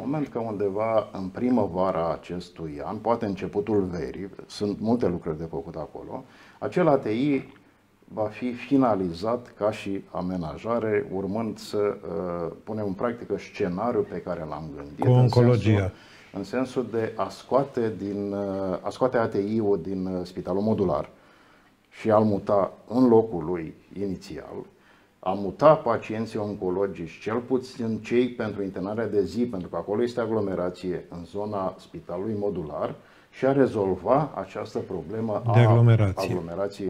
moment că undeva în primăvara acestui an, poate începutul verii, sunt multe lucruri de făcut acolo, acel ATI va fi finalizat ca și amenajare, urmând să punem în practică scenariul pe care l-am gândit. Cu oncologia. În sensul de a scoate ATI-ul din spitalul modular și a-l muta în locul lui inițial, a muta pacienții oncologici, cel puțin cei pentru internarea de zi, pentru că acolo este aglomerație în zona spitalului modular, și a rezolva această problemă de aglomerație. aglomerației